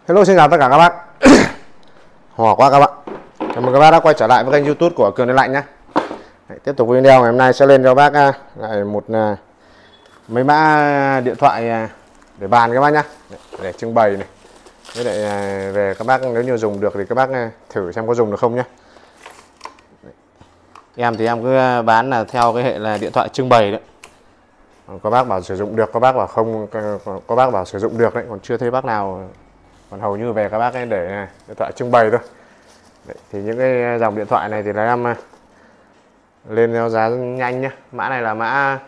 Hello, xin chào tất cả các bác. Hò quá các bạn. Chào mừng các bác đã quay trở lại với kênh YouTube của Cường Điện Lạnh nhé. Tiếp tục video ngày hôm nay sẽ lên cho bác lại mấy mã điện thoại để bàn các bác nhé, để trưng bày này. Với lại về các bác nếu như dùng được thì các bác thử xem có dùng được không nhé. Em thì em cứ bán là theo cái hệ là điện thoại trưng bày đấy. Có bác bảo sử dụng được, có bác bảo không, có bác bảo sử dụng được đấy, còn chưa thấy bác nào. Còn hầu như về các bác ấy để điện thoại trưng bày thôi. Đấy, thì những cái dòng điện thoại này thì là em lên theo giá nhanh nhé. Mã này là mã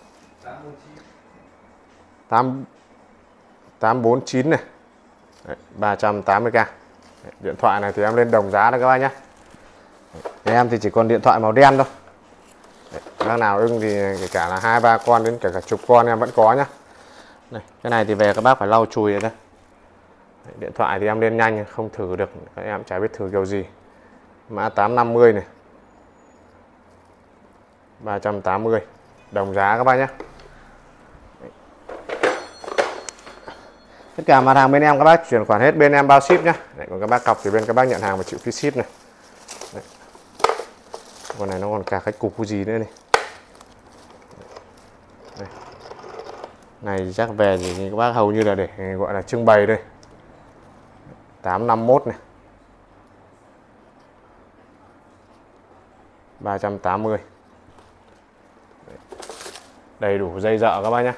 849 này. Đấy, 380k. Đấy, điện thoại này thì em lên đồng giá đó các bác nhé. Em thì chỉ còn điện thoại màu đen thôi. Đấy, bác nào ưng thì kể cả là 2-3 con đến kể cả chục con em vẫn có nhá. Này, cái này thì về các bác phải lau chùi rồi đây. Điện thoại thì em lên nhanh không thử được, các em chả biết thử kiểu gì. Mã 850 này, 380 đồng giá các bác nhé. Tất cả mặt hàng bên em các bác chuyển khoản hết bên em bao ship nhé. Còn các bác cọc thì bên các bác nhận hàng và chịu phí ship này. Đấy. Con này nó còn cả cái cục gì nữa này. Đây. Này chắc về thì các bác hầu như là để gọi là trưng bày đây. 851 này, 380. Đầy đủ dây dợ các bác nhé.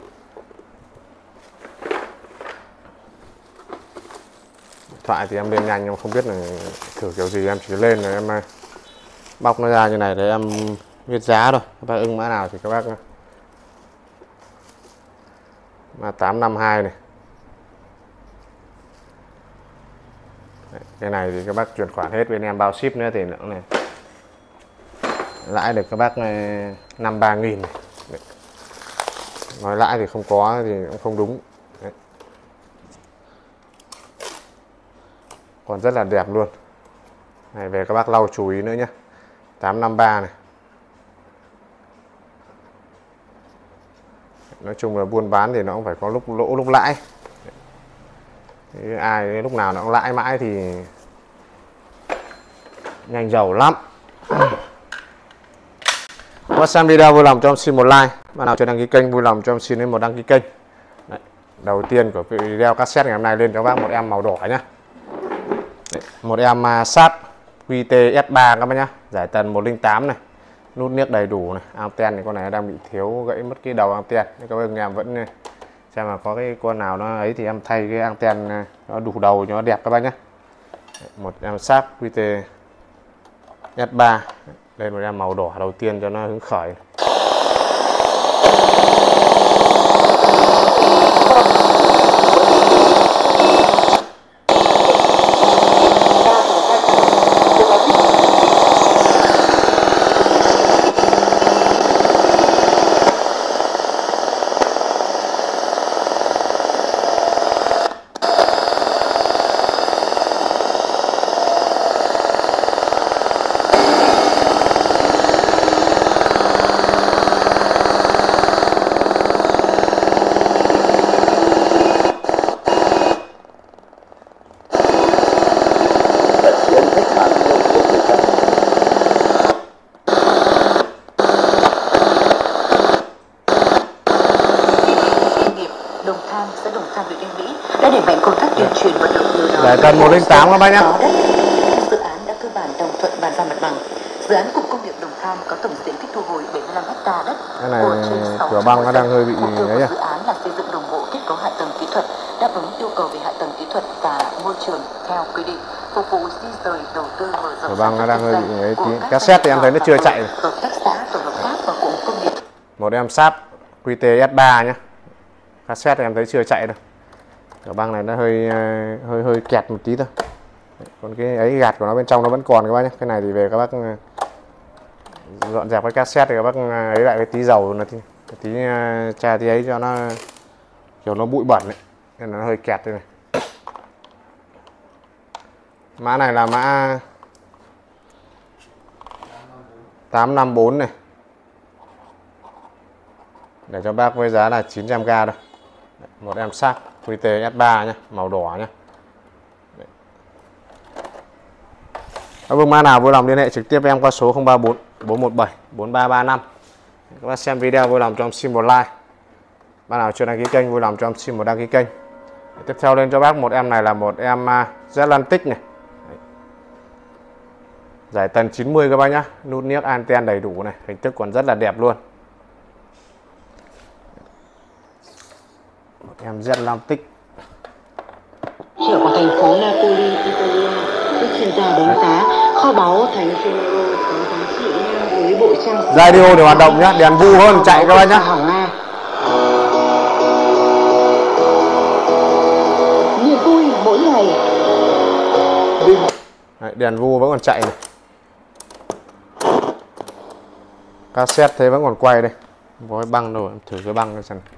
Điện thoại thì em lên nhanh, em không biết là thử kiểu gì, em chỉ lên là em bóc nó ra như này để em viết giá thôi. Các bác ưng mã nào thì các bác. Mã 852 này. Đấy, cái này thì các bác chuyển khoản hết bên em bao ship nữa thì nữa này. Lãi được các bác 5-3 nghìn. Đấy. Nói lãi thì không có thì cũng không đúng. Đấy. Còn rất là đẹp luôn. Này về các bác lau chùi nữa nhé. 853 này. Nói chung là buôn bán thì nó cũng phải có lúc lỗ lúc lãi. Ai lúc nào nó cũng lãi mãi thì nhanh giàu lắm. Qua xem video vui lòng cho em xin một like. Bạn nào chưa đăng ký kênh vui lòng cho em xin đến một đăng ký kênh. Đấy, đầu tiên của video cassette ngày hôm nay lên cho các bác một em màu đỏ nhá. Đấy, một em Sharp QT-S3 các bác nhá, giải tần 108 này, nút niếc đầy đủ này, anten thì con này đang bị thiếu gãy mất cái đầu anten. Các bác em vẫn xem mà có cái con nào nó ấy thì em thay cái anten nó đủ đầu cho nó đẹp các bác nhé. Một em Sharp QT-S3 lên một em màu đỏ đầu tiên cho nó hứng khởi. Giải tần 108 các bác nhé. Dự án đã cơ bản đồng thuận bàn giao mặt bằng. Dự án cụm công nghiệp Đồng Tham có tổng diện tích thu hồi 75 ha đất. Cái này cửa băng nó đang hơi bị ấy nhỉ. Dự án là xây dựng đồng bộ kết cấu hạ tầng kỹ thuật, đáp ứng yêu cầu về hạ tầng kỹ thuật và môi trường theo quy định, phục vụ di rời đầu tư mở rộng. Cửa băng nó đang hơi bị ấy tí. Cassette thì em thấy nó chưa chạy. Hợp tác xã, tổ hợp tác và cụm công nghiệp. Một em Sharp QT-S3 nhé. Cassette thì em thấy chưa chạy đâu. Cửa băng này nó hơi kẹt một tí thôi. Còn cái ấy gạt của nó bên trong nó vẫn còn các bác nhé. Cái này thì về các bác dọn dẹp cái cassette thì các bác ấy lại cái tí dầu là tí tra tí ấy cho nó kiểu nó bụi bẩn ấy. Nên nó hơi kẹt đây này. Mã này là mã 854 này. để cho bác với giá là 900k thôi. Một em Sharp QT S3 nhé, màu đỏ nhé, Vâng, mã nào vui lòng liên hệ trực tiếp với em qua số 034 417 4335. Các bác xem video vui lòng cho em xin một like. Bác nào chưa đăng ký kênh vui lòng cho em xin một đăng ký kênh. Tiếp theo lên cho bác một em này là một em Atlantic này. Giải tần 90 các bác nhá, nút niếc anten đầy đủ này, hình thức còn rất là đẹp luôn. Một em Atlantic. Trưởng của thành phố Napoli, Italia, các chuyên gia đánh giá kho báu thành Gennaro có giá trị ngang với bộ trang sức. Radio để hoạt động nhá, đèn vu hơn chạy các bác nhá. Niềm vui mỗi ngày. Đấy, đèn vu vẫn còn chạy này. Cassette thế vẫn còn quay đây. Có cái băng đâu, em thử cái băng cái xem.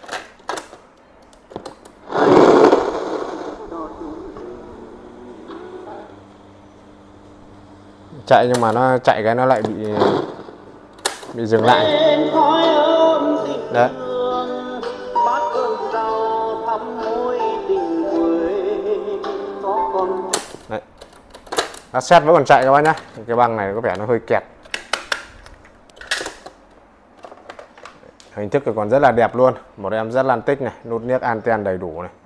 Chạy nhưng mà nó chạy cái nó lại bị dừng lại. Đấy. Đấy. Cassette vẫn còn chạy các bác nhá. Cái băng này có vẻ nó hơi kẹt. Hình thức còn rất là đẹp luôn. Một em rất lan tích này, nút niếc anten đầy đủ này.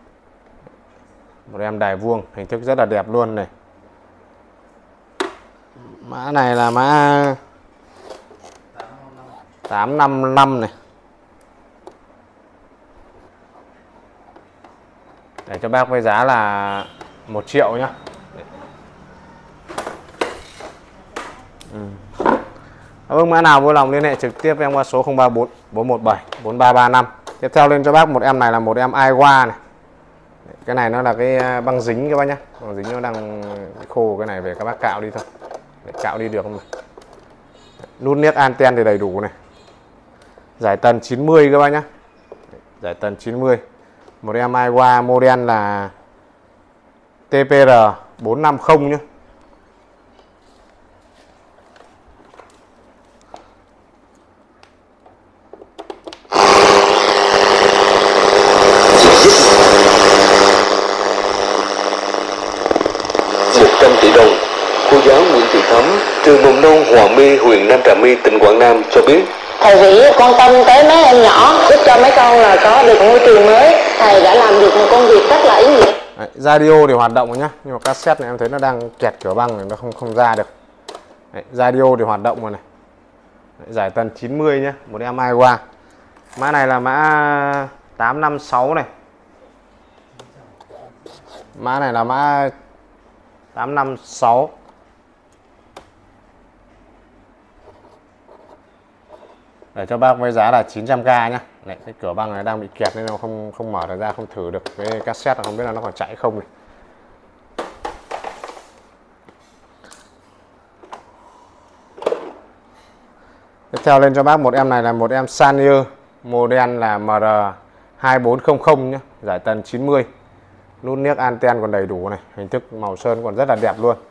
Một em đài vuông, hình thức rất là đẹp luôn này. Mã này là mã 855 này. Để cho bác với giá là 1 triệu nhá. Vâng, mã nào vui lòng liên hệ trực tiếp với em qua số 034 417 4335. Tiếp theo lên cho bác một em này là một em Aiwa này. Cái này nó là cái băng dính các bác nhá. Băng dính nó đang khô, cái này về các bác cạo đi thôi. Để cạo đi được không này. Nút niếc anten thì đầy đủ này. Giải tần 90 các bác nhá. Giải tần 90. Một em Aiwa model là TPR 450 nhá. Cô giáo Nguyễn Thị Thắm, trường mầm non Hòa My, huyện Nam Trà My, tỉnh Quảng Nam cho biết: thầy Vĩ quan tâm tới mấy em nhỏ, giúp cho mấy con là có được môi trường mới. Thầy đã làm được một công việc rất là ý nghĩa. Đấy, radio thì hoạt động rồi nhá, nhưng mà cassette này em thấy nó đang kẹt cửa băng này, nó không ra được. Đấy, radio thì hoạt động rồi này. Đấy, giải tần 90 nhá, một em Aiwa. Mã này là mã 856 này. Mã này là mã 856. Để cho bác với giá là 900k nhá. Đấy, cái cửa băng này đang bị kẹt nên nó không mở được ra, không thử được cái cassette, không biết là nó còn chạy không này. Tiếp theo lên cho bác một em này là một em Sanier, model là MR2400 nhé, giải tần 90. Nút niếc anten còn đầy đủ này, hình thức màu sơn còn rất là đẹp luôn.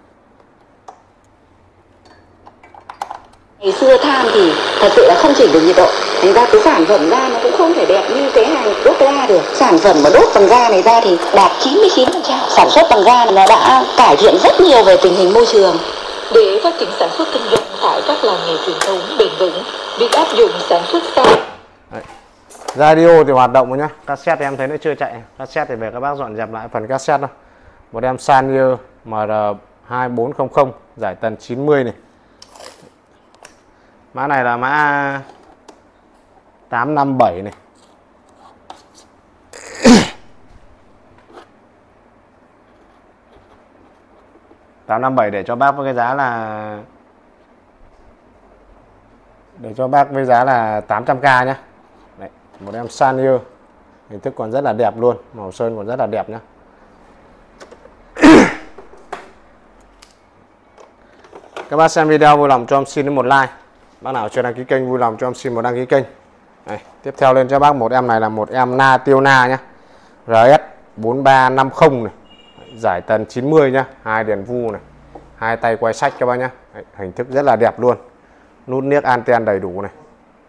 Ngày xưa than thì thật sự là không chỉnh được nhiệt độ, thành ra cái sản phẩm ra nó cũng không thể đẹp như cái hàng đốt ga được. Sản phẩm mà đốt bằng ga này ra thì đạt 99%. Sản xuất bằng ga nó đã cải thiện rất nhiều về tình hình môi trường. Để phát triển sản xuất kinh doanh tại các làng nghề truyền thống bền vững, việc áp dụng sản xuất xa. Radio thì hoạt động rồi nhá. Cassette em thấy nó chưa chạy. Cassette thì về các bác dọn dẹp lại phần cassette thôi. Một em Sanier MR2400, giải tần 90 này. Mã này là mã 857 này. để cho bác với cái giá là 800k nhá. Đấy, một em Sanier, hình thức còn rất là đẹp luôn, màu sơn còn rất là đẹp nhá. Các bác xem video vui lòng cho em xin một like. Bác nào chưa đăng ký kênh vui lòng cho em xin một đăng ký kênh. Đây, tiếp theo lên cho bác một em này là một em Nationa nhá. RS 4350 này. Giải tần 90 nhá, 2 đèn vu này. 2 tay quay sách các bác nhá. Đấy, hình thức rất là đẹp luôn. Nút niếc anten đầy đủ này.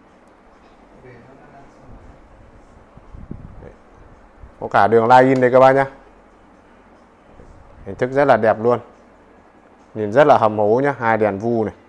Đấy, có cả đường line in đây các bác nhá. Hình thức rất là đẹp luôn. Nhìn rất là hầm hố nhá, hai đèn vu này.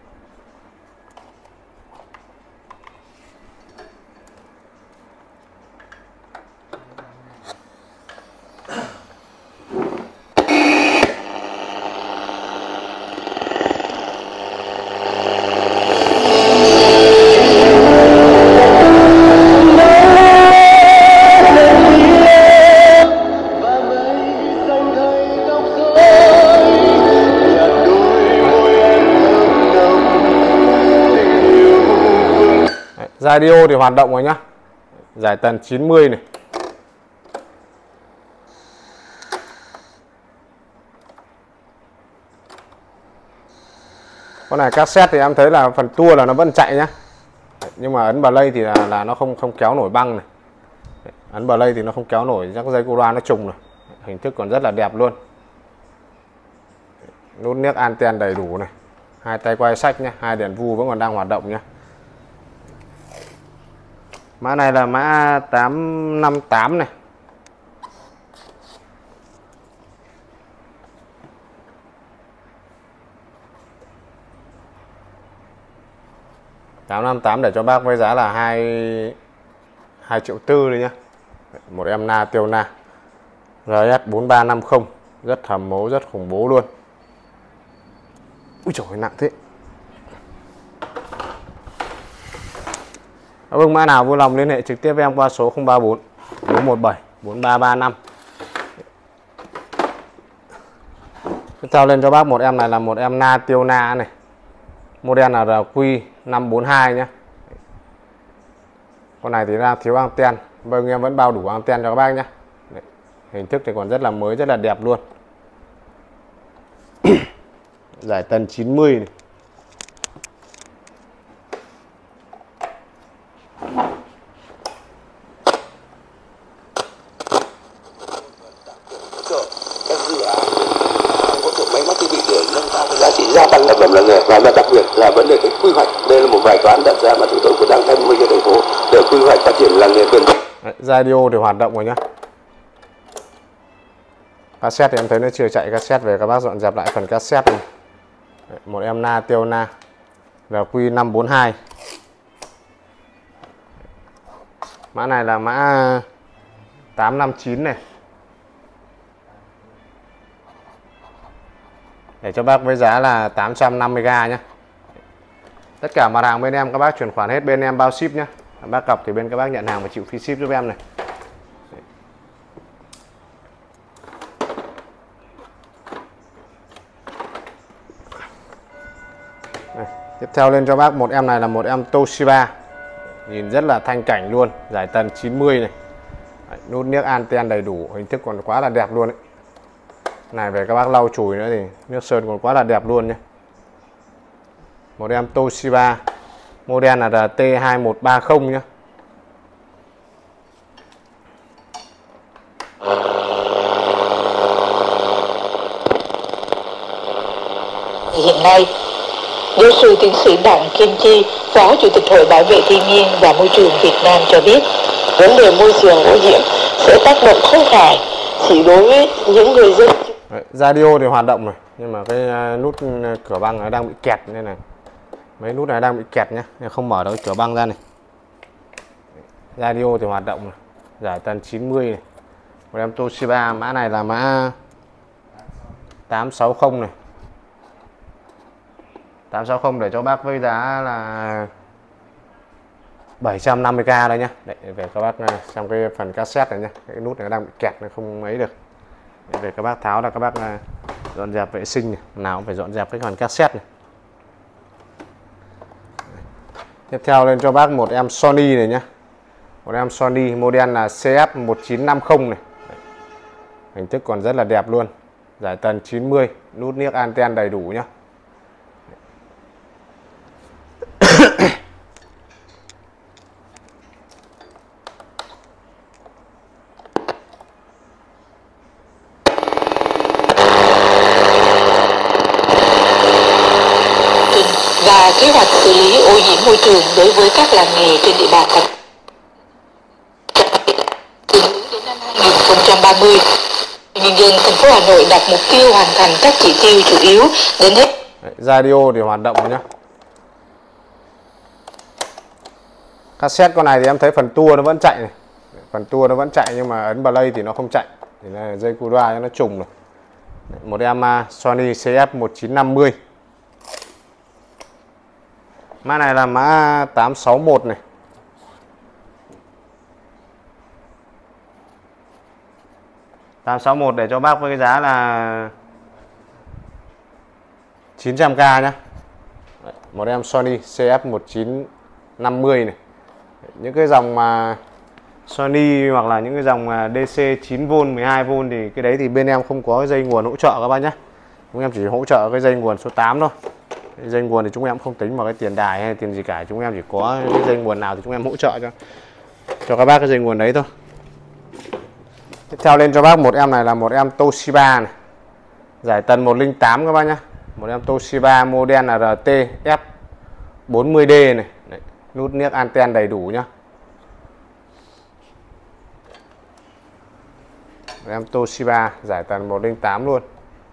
Radio thì hoạt động rồi nhá. Giải tần 90 này. Con này cassette thì em thấy là phần tua là nó vẫn chạy nhá. Nhưng mà ấn play thì là nó không kéo nổi băng này. Ấn play thì nó không kéo nổi các dây cô loa nó trùng này. Hình thức còn rất là đẹp luôn. Nút niếc anten đầy đủ này. Hai tay quay sách nhá, hai đèn vu vẫn còn đang hoạt động nhá. Mã này là mã 858 này. để cho bác với giá là 2 triệu tư đấy nhá. Một em na tiêu na RS 4350, rất hầm mố, rất khủng bố luôn. Ui trời ơi, nặng thế. Vâng, mã nào vui lòng liên hệ trực tiếp với em qua số 034 417 4335. Tiếp theo lên cho bác một em này là một em na tiêu na này. Model là RQ542 nhé. Con này thì ra thiếu anten. Vâng, em vẫn bao đủ anten cho các bác nhé. Đấy, hình thức thì còn rất là mới, rất là đẹp luôn. Giải tần 90 này. Giá trị gia tăng sản phẩm làng nghề và đặc biệt là vấn đề cái quy hoạch. Đây là một bài toán đặt ra mà chúng tôi cũng đang tham mưu cho thành phố để quy hoạch phát triển làng nghề bền vững. Radio thì hoạt động rồi nhá. Cassette thì em thấy nó chưa chạy cassette, về các bác dọn dẹp lại phần cassette này. Một em na tiêu na RQ542. Mã này là mã 859 này. Để cho bác với giá là 850k nhé. Tất cả mặt hàng bên em các bác chuyển khoản hết bên em bao ship nhé. Bác cọc thì bên các bác nhận hàng và chịu phí ship giúp em này. Tiếp theo lên cho bác một em này là một em Toshiba. Nhìn rất là thanh cảnh luôn. Giải tần 90 này. Nút niếc anten đầy đủ. Hình thức còn quá là đẹp luôn đấy. Này về các bác lau chùi nữa thì nước sơn còn quá là đẹp luôn nhé. Một em Toshiba. Model là RT2130 nhé. Hiện nay, giáo sư tiến sĩ Đặng Kim Chi, Phó Chủ tịch Hội Bảo vệ Thiên nhiên và Môi trường Việt Nam cho biết, vấn đề môi trường ô nhiễm sẽ tác động không phải chỉ đối với những người dân. Đấy, radio thì hoạt động rồi, nhưng mà cái nút cửa băng nó đang bị kẹt nên là mấy nút này đang bị kẹt nhá, nên không mở được cái cửa băng ra này. Radio thì hoạt động rồi. Giải tần 90 này. Một em Toshiba, mã này là mã 860 này. 860 để cho bác với giá là 750k đây nhá. Đấy, về các bác xem cái phần cassette này nhá. Cái nút này đang bị kẹt, nó không ấy được. Để về các bác tháo là các bác dọn dẹp vệ sinh này. Nào cũng phải dọn dẹp cái phần cassette này. Tiếp theo lên cho bác một em Sony này nhá. Một em Sony, model là CF1950 này. Đấy, hình thức còn rất là đẹp luôn. Giải tần 90, nút niếc anten đầy đủ nhá. Và kế hoạch xử lý ô nhiễm môi trường đối với các làng nghề trên địa bàn thành phố đến năm 2030. Nhân dân thành phố Hà Nội đặt mục tiêu hoàn thành các chỉ tiêu chủ yếu đến hết. Radio thì hoạt động rồi nhá. Cassette con này thì em thấy phần tua nó vẫn chạy này. Phần tua nó vẫn chạy nhưng mà ấn play thì nó không chạy. Thì là dây cu loa cho nó trùng rồi. Một em Sony CF1950. Mã này là mã 861 này. $861 để cho bác với cái giá là 900k nhá. Một em Sony CF1950 này. Những cái dòng mà Sony hoặc là những cái dòng DC 9V 12V thì cái đấy thì bên em không có cái dây nguồn hỗ trợ các bác nhé. Chúng em chỉ hỗ trợ cái dây nguồn số 8 thôi. Cái dây nguồn thì chúng em không tính vào cái tiền đài hay tiền gì cả, chúng em chỉ có cái dây nguồn nào thì chúng em hỗ trợ cho các bác cái dây nguồn đấy thôi. Tiếp theo lên cho bác một em này là một em Toshiba này. Giải tần 108 các bác nhé. Một em Toshiba model là RT F40D này. Đấy, nút niếc anten đầy đủ nhá. Một em Toshiba giải tần 108 luôn.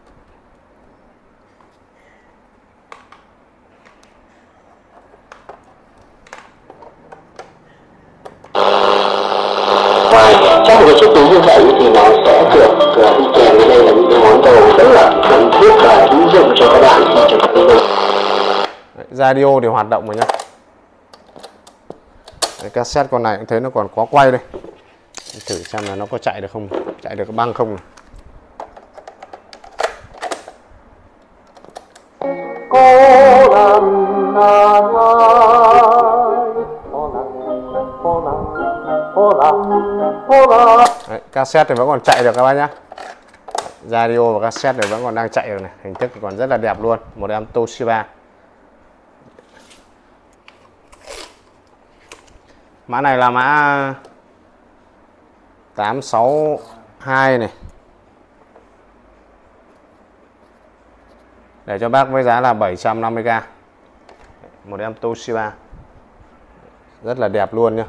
Trong cái chiếc túi như vậy thì nó sẽ được đi kèm với đây là những cái món đồ rất là cần thiết và hữu dụng cho các bạn khi chúng ta đi đâu. Radio thì hoạt động rồi nhá. Cái cassette con này cũng thấy nó còn có quay đây. Thử xem là nó có chạy được không, chạy được cái băng không này. Đấy, cassette thì vẫn còn chạy được các bác nhá. Radio và cassette này vẫn còn đang chạy được này, hình thức còn rất là đẹp luôn. Một em Toshiba. Mã này là mã 862 này. Để cho bác với giá là 750k. Một em Toshiba. Rất là đẹp luôn nhá.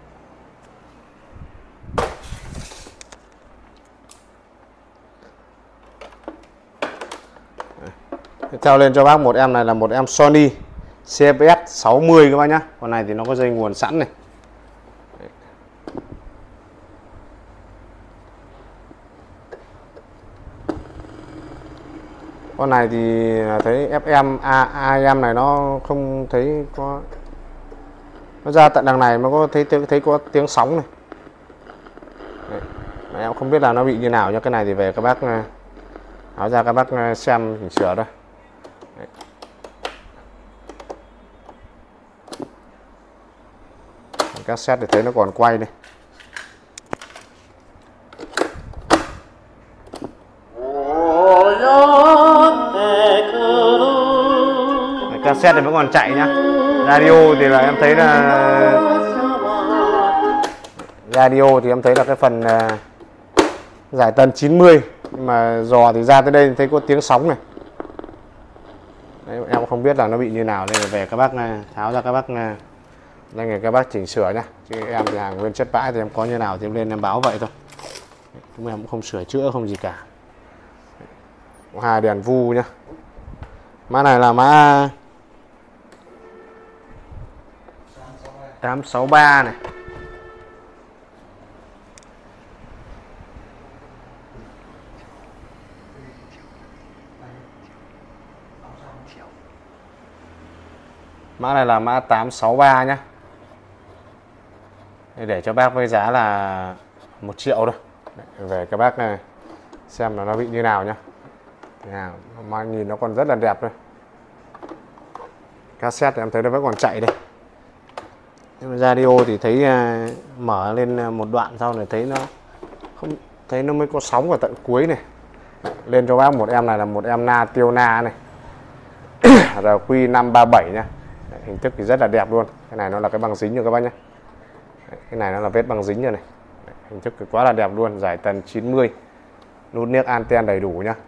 Tiếp theo lên cho bác một em này là một em Sony CFS 60 các bác nhá. Con này thì nó có dây nguồn sẵn này. Con này thì thấy FM AM này nó không thấy có, nó ra tận đằng này mà có thấy có tiếng sóng này. Đấy. Em không biết là nó bị như nào nhá. Cái này thì về các bác nói ra các bác xem chỉnh sửa thôi. Đấy. Cassette thì thấy nó còn quay đây. Cassette thì vẫn còn chạy nhá. Radio thì là em thấy là cái phần giải tần 90, nhưng mà dò thì ra tới đây thì thấy có tiếng sóng này. Đấy, em không biết là nó bị như nào nên là về các bác tháo ra các bác nên các bác chỉnh sửa nhá. Chứ em thì hàng nguyên chất bãi thì em có như nào thì em lên em báo vậy thôi. Chúng em cũng không sửa chữa không gì cả. Hai đèn vu nhá. Mã này là mã 863 này. Mã này là mã 863 nhá. Để cho bác với giá là 1 triệu thôi. Về các bác này xem là nó bị như nào nhá. Mà nhìn nó còn rất là đẹp thôi. Cassette thì em thấy nó vẫn còn chạy đây. Nhưng mà radio thì thấy mở lên một đoạn sau này thấy nó không thấy nó mới có sóng ở tận cuối này. Lên cho bác một em này là một em Tiona này. RQ537 nhá. Hình thức thì rất là đẹp luôn. Cái này nó là cái băng dính rồi các bác nhé. Cái này nó là vết băng dính rồi này. Hình thức thì quá là đẹp luôn. Giải tần 90. Nút niếc anten đầy đủ nhá.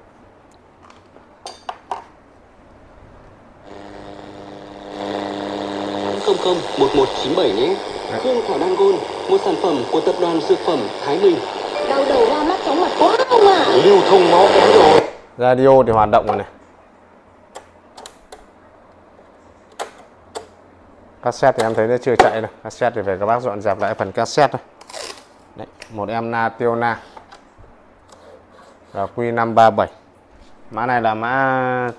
Không 1197 nhé. Hương Thảo Đan Gold, một sản phẩm của tập đoàn dược phẩm Thái Bình. Đau đầu ra mắt chóng mặt quá. lưu thông máu kém rồi. Radio thì hoạt động rồi này. Cassette thì em thấy nó chưa chạy đâu. Cassette thì phải các bác dọn dẹp lại phần cassette thôi. Đấy, một em Nationa là Q537. Mã này là mã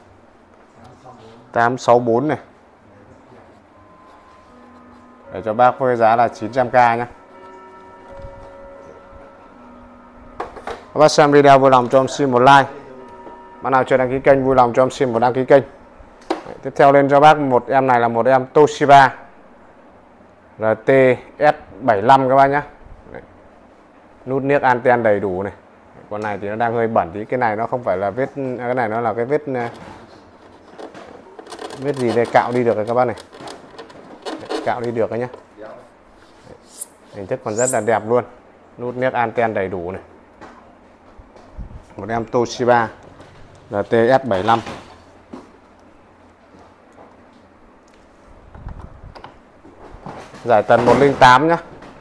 864 này. Để cho bác với giá là 900k nhé. Các bác xem video vui lòng cho em xin một like. Bạn nào chưa đăng ký kênh vui lòng cho em xin một đăng ký kênh. Tiếp theo lên cho bác một em này là một em Toshiba RT-S75 các bác nhé. Nút niếc anten đầy đủ này. Con này thì nó đang hơi bẩn tí. Cái này nó không phải là vết, cái này nó là cái vết gì đây, cạo đi được rồi các bác này. Cạo đi được đấy nhá. Hình thức còn rất là đẹp luôn. Nút niếc anten đầy đủ này. Một em Toshiba RT-S75. Giải tần 108 nhá.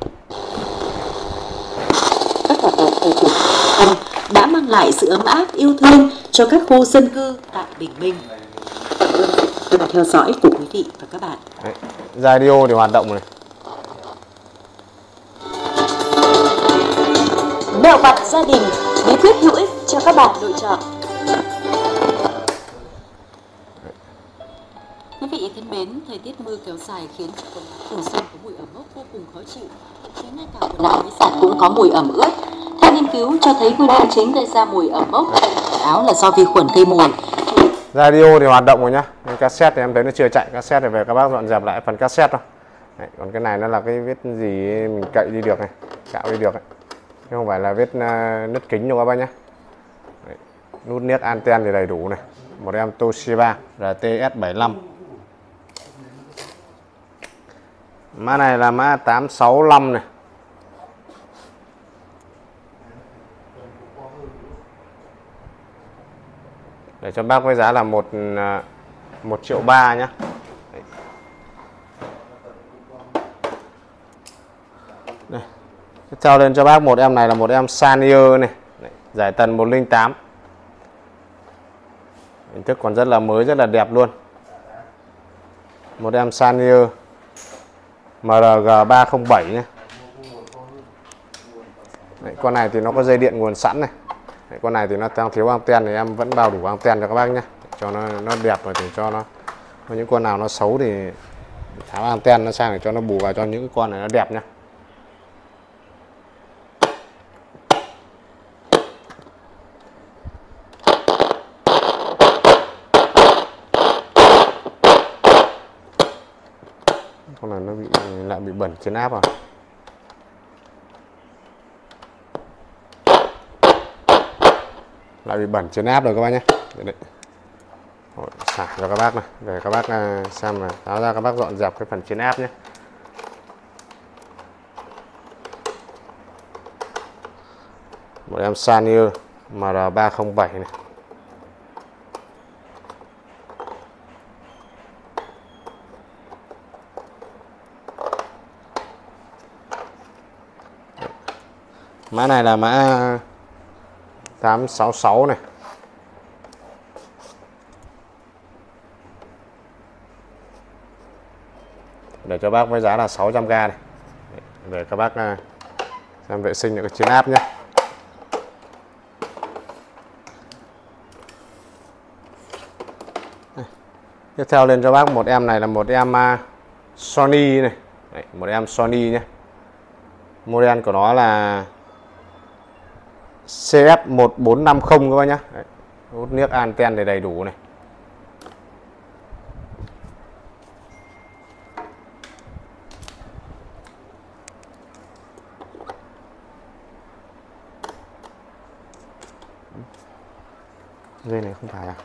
Các hoạt động của cuộc thăm đã mang lại sự ấm áp yêu thương cho các khu dân cư tại Bình Minh. Cảm ơn sự theo dõi của quý vị và các bạn. Đấy, radio thì hoạt động này. Mẹo vặt gia đình, bí quyết hữu ích cho các bạn lựa chọn. Quý vị thân mến, thời tiết mưa kéo dài khiến cho quần áo thường xuyên có mùi ẩm mốc vô cùng khó chịu. Thậm chí ngay cả quần áo máy giặt cũng có mùi ẩm ướt. Theo nghiên cứu cho thấy nguyên nhân chính gây ra mùi ẩm mốc trên quần áo là do vi khuẩn gây mùi. Radio thì hoạt động rồi nhá. Nhưng cassette thì em thấy nó chưa chạy. Cassette thì về các bác dọn dẹp lại phần cassette thôi. Đấy, còn cái này nó là cái vết gì mình cậy đi được này, cạo đi được ấy. Chứ không phải là vết nứt kính đâu các bác nhé. Đấy, nút niếc anten thì đầy đủ này. Một em Toshiba RT-S75. Mã này là mã 865 này. Để cho bác với giá là 1,3 triệu nhá. Đây. Tiếp theo lên cho bác một em này là một em Sanier này. Đấy, giải tần 108. Hình thức còn rất là mới, rất là đẹp luôn. Một em Sanier MRG307 nhé. Đấy, con này thì nó có dây điện nguồn sẵn này. Đấy, con này thì nó đang thiếu anten thì em vẫn bao đủ anten cho các bác nhé. Cho nó đẹp rồi thì cho nó những con nào nó xấu thì tháo anten nó sang để cho nó bù vào cho những cái con này nó đẹp nhé. Con này nó lại bị bẩn trên áp à. Lại bị bẩn trên áp rồi các bác nhé. Đấy. Xả cho các bác này, để các bác xem này, tháo ra các bác dọn dẹp cái phần trên áp nhé. Một em Sanier MR307 này. Mã này là mã 866 này. Để cho bác với giá là 600k này. Để các bác xem vệ sinh những cái chiến áp nhé. Tiếp theo lên cho bác một em này là một em Sony này. Đấy, một em Sony nhé. Model của nó là CF1450 các bác nhé. Nút niếc anten thì đầy đủ này. Dây này không phải à?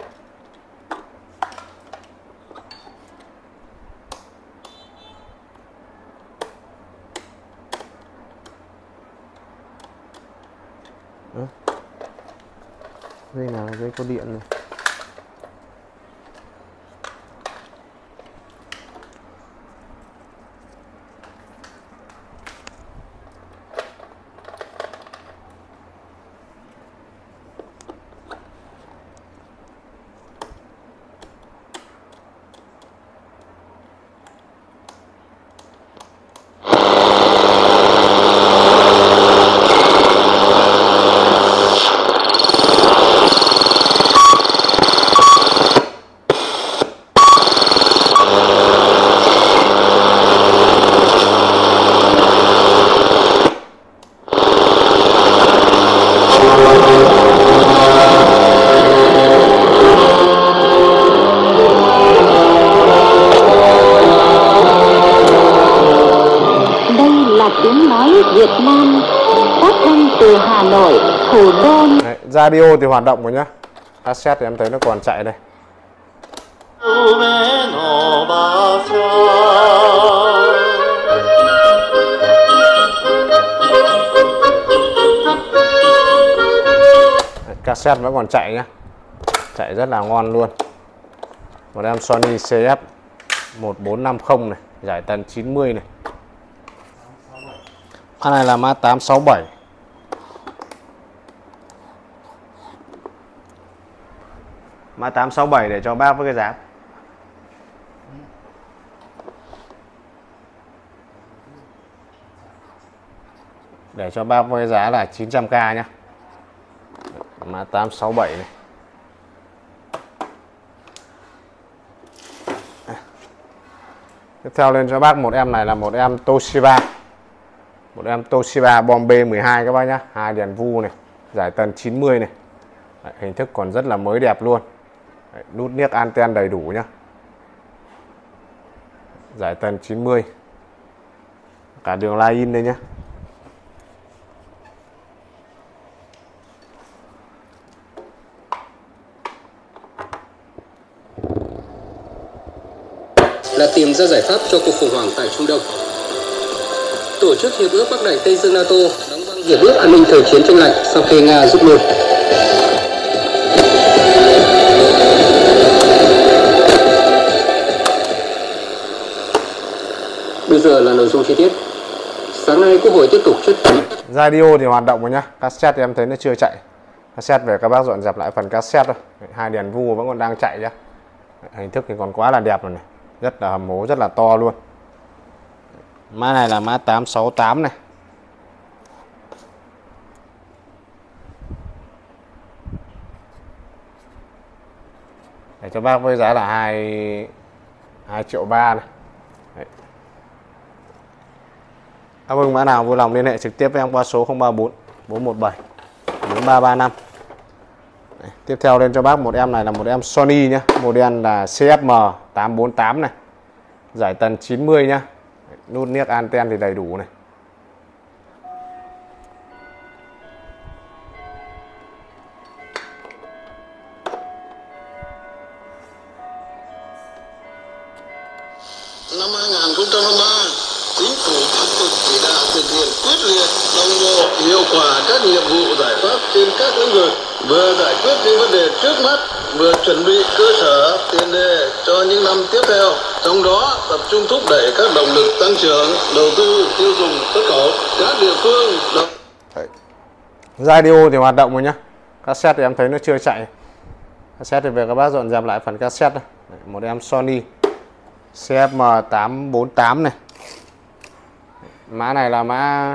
Dây nào dây có điện này. radio thì hoạt động rồi nhá. Cassette thì em thấy nó còn chạy đây. Cassette vẫn còn chạy nhá, chạy rất là ngon luôn. Một em Sony CF 1450 này, giải tần 90 này. Mã này là mã 867. Mã 867 để cho bác với cái giá. Để cho bác với cái giá là 900k nhá. Mã 867 này. Tiếp theo lên cho bác một em này là một em Toshiba. Một em Toshiba Bombay 12 các bác nhá, 2 đèn vu này, giải tần 90 này. Đấy, hình thức còn rất là mới đẹp luôn. Đấy, nút niếc anten đầy đủ nhá. Giải tần 90. Cả đường line in đây nhá. Là tìm ra giải pháp cho cuộc khủng hoảng tại Trung Đông. Tổ chức Hiệp ước Bắc Đại Tây Dương NATO đóng băng Hiệp ước An ninh thời chiến tranh lạnh sau khi Nga rút lui. Bây giờ là nội dung chi tiết. Sáng nay Quốc hội tiếp tục chất vấn. Radio thì hoạt động rồi nhá. Cassette thì em thấy nó chưa chạy. Cassette về các bác dọn dẹp lại phần cassette thôi. 2 đèn vu vẫn còn đang chạy nhá. Hình thức thì còn quá là đẹp rồi này. Rất là hầm hố, rất là to luôn. Mã này là mã 868 này. Để cho bác với giá là 2,3 triệu này. Đấy. Mừng mã nào vui lòng liên hệ trực tiếp với em qua số 034 417 4335. Đấy. Tiếp theo lên cho bác một em này là một em Sony nhá, model là CFM 848 này, giải tần 90 nhá. Đấy. Nút niếc anten thì đầy đủ này. Năm 2023, Chính phủ tiếp tục chỉ đạo thực hiện quyết liệt, đồng bộ, hiệu quả các nhiệm vụ giải pháp trên các lĩnh vực, vừa giải quyết những vấn đề trước mắt, vừa chuẩn bị cơ sở tiền đề cho những năm tiếp theo. Trong đó tập trung thúc đẩy các động lực tăng trưởng, đầu tư, tiêu dùng, xuất khẩu. Các địa phương Radio thì hoạt động rồi nhá. Cassette thì em thấy nó chưa chạy. Cassette thì về các bác dọn dẹp lại phần cassette đây. Một em Sony CFM 848 này. Mã này là mã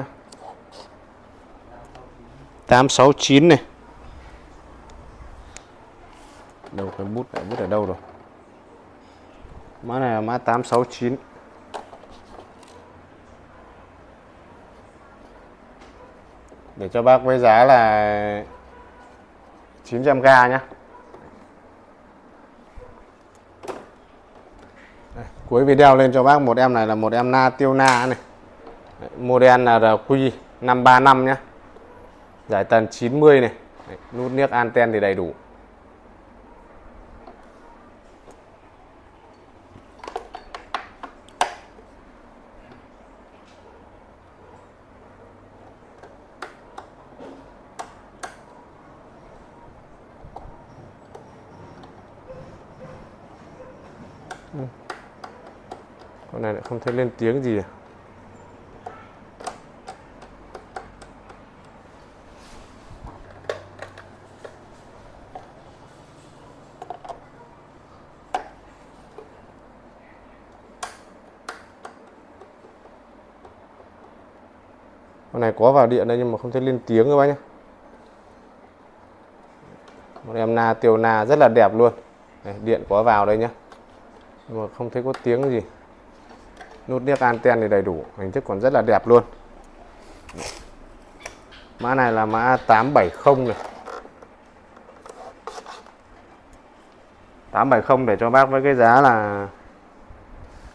869 này. Đâu cái bút này, bút ở đâu rồi? Mã này là mã 869. Để cho bác với giá là 900k nhá. Đây, cuối video lên cho bác một em này là một em Nationa này. Đấy, model là RQ 535 nhá. Giải tần 90 này. Đấy, nút niếc anten thì đầy đủ. Con này lại không thấy lên tiếng gì à? Con này có vào điện đây nhưng mà không thấy lên tiếng các bác nhé. Một em Nationa rất là đẹp luôn. Đây, điện có vào đây nhá. Nhưng mà không thấy có tiếng gì. Nút niếc anten thì đầy đủ, hình thức còn rất là đẹp luôn. Mã này là mã 870 này. 870 để cho bác với cái giá là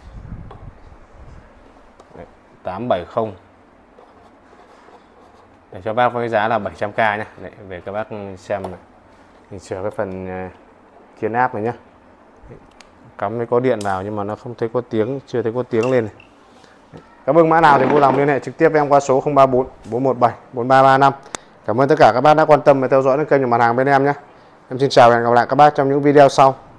870. để cho bác với giá là 700k nhé. Đấy, về các bác xem này. Mình sửa cái phần kiên áp này nhé. Cắm mới có điện vào nhưng mà nó không thấy có tiếng, chưa thấy có tiếng lên này. Các bác mã nào thì vui lòng liên hệ trực tiếp với em qua số 034 417 4335. Cảm ơn tất cả các bác đã quan tâm và theo dõi kênh của mặt hàng bên em nhé. Em xin chào và hẹn gặp lại các bác trong những video sau.